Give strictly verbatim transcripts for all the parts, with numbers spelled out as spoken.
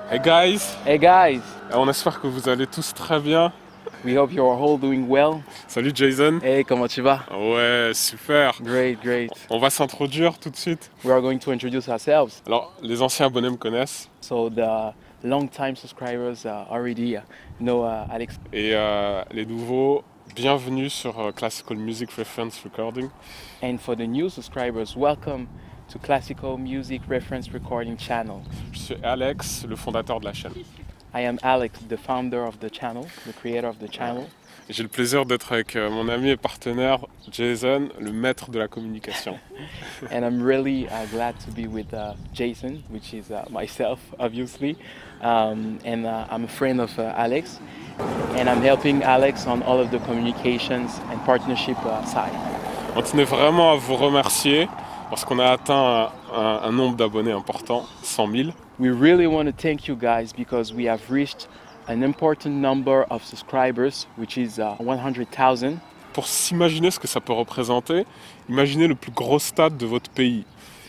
Hey guys! Hey guys! On espère que vous allez tous très bien. We hope you're all doing well. Salut Jason! Hey, comment tu vas? Ouais, super! Great, great. On va s'introduire tout de suite. We are going to introduce ourselves. Alors, les anciens abonnés me connaissent. So the long-time subscribers uh, already uh, know uh, Alex. Et euh, les nouveaux, bienvenue sur uh, Classical Music Reference Recording. And for the new subscribers, welcome to Classical Music Reference Recording channel. Je suis Alex, le fondateur de la chaîne. I am Alex, the founder of the channel, the creator of the channel. J'ai le plaisir d'être avec mon ami et partenaire Jason, le maître de la communication. And I'm really uh, glad to be with uh, Jason, which is uh, myself, obviously. Um, and uh, I'm a friend of uh, Alex. And I'm helping Alex on all of the communications and partnership uh, side. On tenait vraiment à vous remercier parce qu'on a atteint un, un, un nombre d'abonnés important, cent mille. We really want to thank you guys because we have reached an important number of subscribers, which is uh, one hundred thousand. Pour s'imaginer ce que ça peut représenter, imaginez le plus gros stade de votre pays.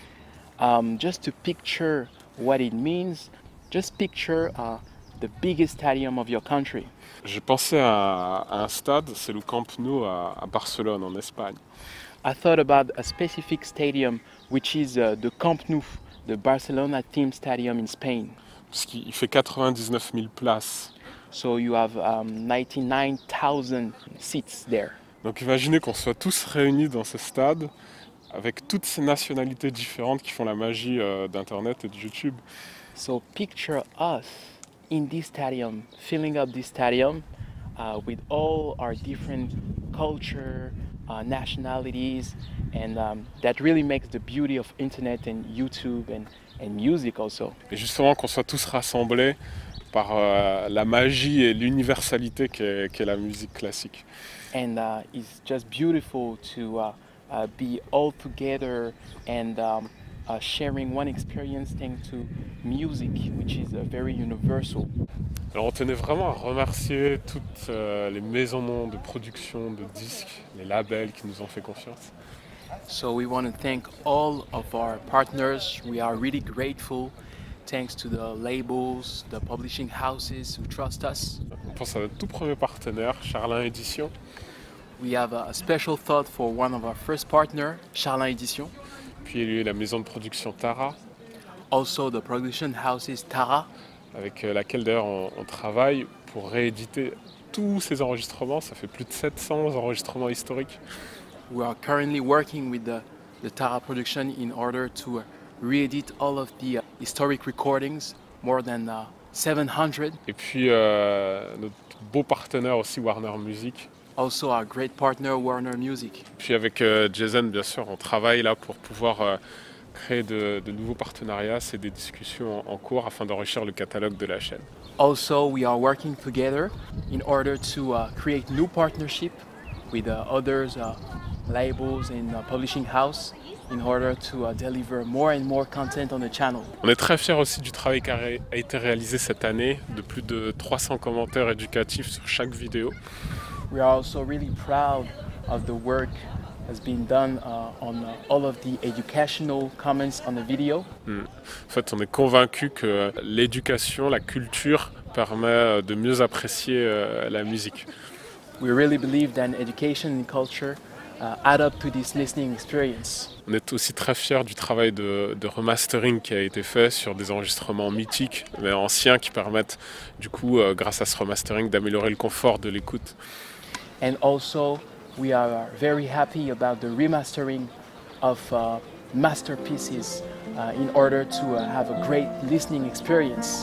Um, just to picture what it means, just picture uh, the biggest stadium of your country. J'ai pensé à, à un stade, c'est le Camp Nou à, à Barcelone, en Espagne. I thought about a specific stadium, which is uh, the Camp Nou, the Barcelona team stadium in Spain. Parce qu'il fait quatre-vingt-dix-neuf mille places. So you have um, ninety-nine thousand seats there. Donc imaginez qu'on soit tous réunis dans ce stade avec toutes ces nationalités différentes qui font la magie euh, d'Internet et de YouTube. So picture us in this stadium, filling up this stadium uh, with all our different culture, uh, nationalities, and um, that really makes the beauty of Internet and YouTube and, and music also. Et justement qu'on soit tous rassemblés par euh, la magie et l'universalité qu'est, qu'est la musique classique. And uh, it's just beautiful to uh, uh, be all together and um, uh, sharing one experience thanks to music, which is uh, very universal. Alors on tenait vraiment à remercier toutes euh, les maisons de production de disques, les labels qui nous ont fait confiance. So we want to thank all of our partners. We are really grateful. Thanks to the labels, the publishing houses who trust us. On pense à notre tout premier partenaire, Charlin Édition. We have a special thought for one of our first partners, Charlin Édition. Puis il y a eu la maison de production Tara. Also the production houses Tara. Avec laquelle d'ailleurs on, on travaille pour rééditer tous ces enregistrements. Ça fait plus de sept cents enregistrements historiques. We are currently working with the, the Tara production in order to uh, re-edit all of the uh, historic recordings, more than uh, seven hundred. Et puis euh, notre beau partenaire aussi Warner Music. Also our great partner Warner Music. Puis avec euh, Jason, bien sûr, on travaille là pour pouvoir euh, créer de, de nouveaux partenariats. C'est des discussions en, en cours afin d'enrichir le catalogue de la chaîne. Also, we are working together in order to uh, create new partnership with uh, others uh, labels and uh, publishing house in order to uh, deliver more and more content on the channel. On est très fiers aussi du travail qui a été réalisé cette année, de plus de trois cents commentaires éducatifs sur chaque vidéo. We are also really proud of the work that's been done uh, on uh, all of the educational comments on the video. Mm. En fait, on est convaincu que l'éducation, la culture permet de mieux apprécier euh, la musique. We really believe that education and culture uh, add up to this listening experience. On est aussi très fiers du travail de, de remastering qui a été fait sur des enregistrements mythiques, mais anciens, qui permettent du coup, euh, grâce à ce remastering, d'améliorer le confort de l'écoute. And also, we are very happy about the remastering of uh, masterpieces uh, in order to uh, have a great listening experience.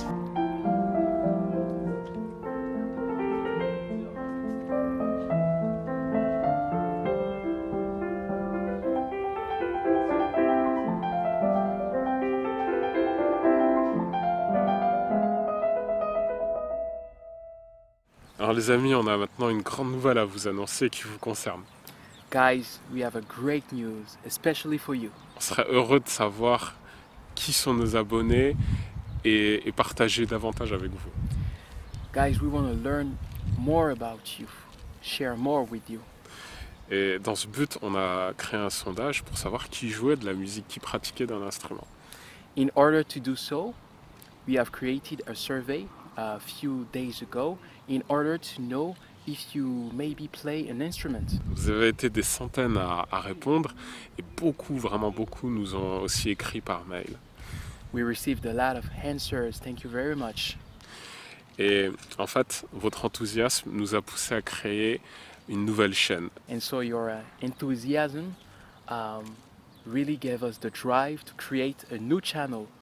Alors les amis, on a maintenant une grande nouvelle à vous annoncer qui vous concerne. Guys, we have a great news, especially for you. On serait heureux de savoir qui sont nos abonnés et, et partager davantage avec vous. Guys, we want to learn more about you, share more with you. Et dans ce but, on a créé un sondage pour savoir qui jouait de la musique, qui pratiquait d'un instrument. In order to do so, we have created a survey a few days ago in order to know if you maybe play an instrument. Vous avez été des centaines à, à répondre et beaucoup, vraiment beaucoup, nous ont aussi écrit par mail. We received a lot of answers. Thank you very much. Et en fait, votre enthousiasme nous a poussé à créer une nouvelle chaîne. And so your uh, enthusiasm um, really gave us the drive to create a new channel